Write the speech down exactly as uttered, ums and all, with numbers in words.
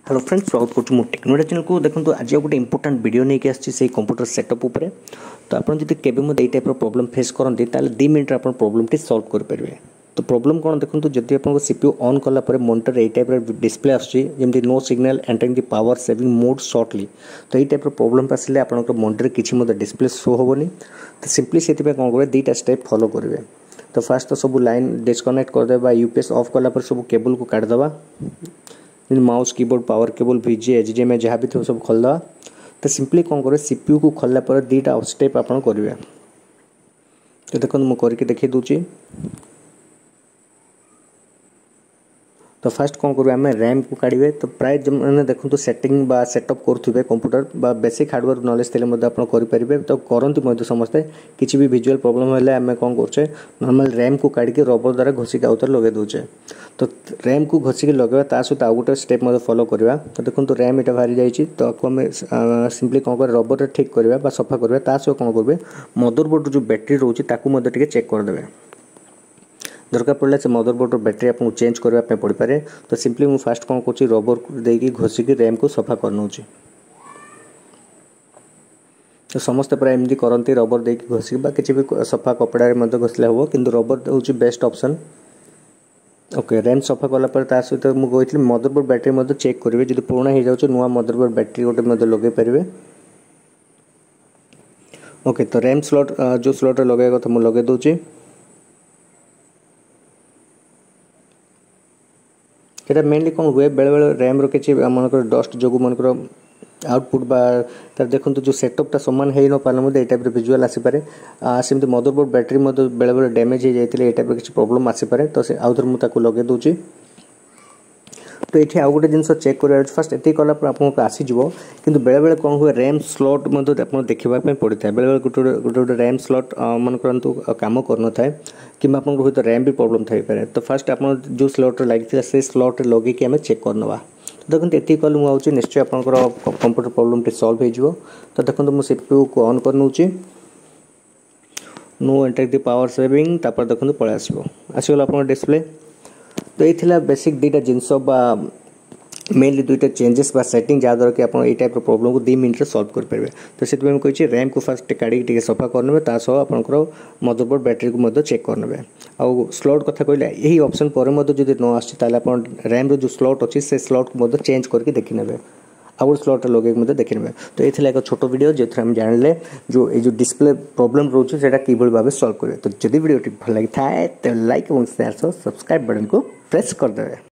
Hello friends, स्वागत करुँ मो टेक्नोलॉजी चैनल को। देखो आज गोटे इंपोर्टाट वीडियो नहीं आसी कंप्यूटर सेटअप उपर। तो आप केवे मत टाइप प्रोब्लेम फेस करते दु मिनट आप प्रोब्लेम टी सॉल्व करेंगे। तो प्रोब्लेम कौन देखो, जब आप सीपीयू ऑन कला मॉनिटर ये टाइप डिस्प्ले आसमती no signal entering the power saving mode shortly. तो ये टाइप प्रोब्लेम आसिले आप मॉनिटर किसी डिस्प्ले शो होनी। तो सिंपली से कौन करेंगे, दुईटा स्टेप फॉलो करेंगे। तो फास्ट तो सब लाइन डिस्कनेक्ट करदे, यूपीएस ऑफ कला सब केबल को काटदे, माउस कीबोर्ड पावर केबल वीजे एचडीएमआई जहाँ भी थो सब खोलदा। तो सिंपली कौन करें, सीपीयू को खोलला पर दुईटा स्टेप आप करेंगे। तो देखो मुझे करके देखी दूची। तो फास्ट कौन करें, आम रैम को काढ़े। तो प्राय मैंने देखो सेटिंग बा सेटअप करुवे कंप्यूटर बा बेसिक हार्डवेयर नॉलेज थे करेंगे। तो करती समस्ते किसी भी विजुअल प्रॉब्लम है आम कौन करे, नॉर्मल रैम को काढ़ी रबर द्वारा घोषिक आउ थे लगे दूचे। तो रैम को घोषिक लगे ता सहित आउ गोटे स्टेप फॉलो करवा। तो देखो तो रैम यहाँ बाहरी जाइए। तो आपको आम सिंपली कौन कर रबर ठीक करवा सफा करवा। ता सहित कौन करेंगे, मदरबोर्ड जो बैटेरी रोचे ताकू चेक करदे। दरकार पड़े से मदरबोर्ड बैटेरी आपको चेंज करने पड़ पाए। तो सिंपली मुझे फास्ट कौन कर रबर देकी घोषिक रैम को सफा करनौ। तो समस्त प्राय एमती करती रबर देकी घोषिक किसी भी सफा कपड़ा घोषले हम, किंतु रबर हूँ बेस्ट ऑप्शन। ओके, रैम सफा कलापर ता सहित मुझे कहती मदरबोर्ड बैटेरी चेक करेंगे। जो पुराना हो जाए नुआ मदरबोर्ड बैटेरी गोटे लगे पारे। ओके, तो रैम स्लॉट जो स्लॉट लगे कथा मुझे लगे दूसरी। ये मेनली कौन हुए, बेले बेले रैम किसी मनकर डस्ट जो मनकर आउटपुट बा तार देखो जो सेटअपटा सामान हो न पारे ये टाइप विजुअल आसीपे। सेमती मदरबोर्ड बैटेरी बेले बेले डैमेज हो जाए ये टाइप किसी प्रॉब्लम आसीपे। तो से आउ थे मुझे लगे दूसरी। तो ये आउ गोटे जिन चेक कर फास्ट ये कलापर आपको आसीज। कि बेले बेले कौन हुए, रैम स्लॉट देखापी पड़ता है। बेले बेले गोटे गोटे गोटे रैम स्लॉट मन करतु कम कर न थाए कि हूँ तो रैम भी प्रॉब्लम थी पारे। तो फास्ट आप जो स्लॉट लगी से स्लॉट लगे आम चेक करनवा। तो देखो ये कल मुझे निश्चय आप कंप्यूटर प्रॉब्लम टी सॉल्व हो। तो देखो मुझे सीपीयू को ऑन कर नौ, no enter the power saving. तापर देखो पलि आसो आसगला आप डिस्प्ले। तो ये बेसिक दुईटा जिनस मेनली दुईटा चेंजेस बा सेटिंग जहाँद्वारा कि आप टाइप प्रॉब्लम को दु मिनट सॉल्व करेंगे। तो से कही रैम को फास्ट काढ़ी सफा करने तासह आपंकर मदरबोर्ड बैटेरी को चेक करने। आउ स्लॉट कथा कहले यही ऑप्शन पर जो न आसान रैम जो स्लॉट अच्छी से स्लॉट को चेंज करके देखी ने आउ स्लॉट लगे देखी ने। तो ये एक छोट वीडियो जो हम जानिले जो ये जो डिस्प्ले प्रॉब्लम रोचे से किभली भाव सॉल्व करेंगे। तो जब वीडियो भल लगी था तो लाइक और शेयर सब्सक्राइब बटन को प्रेस करदे।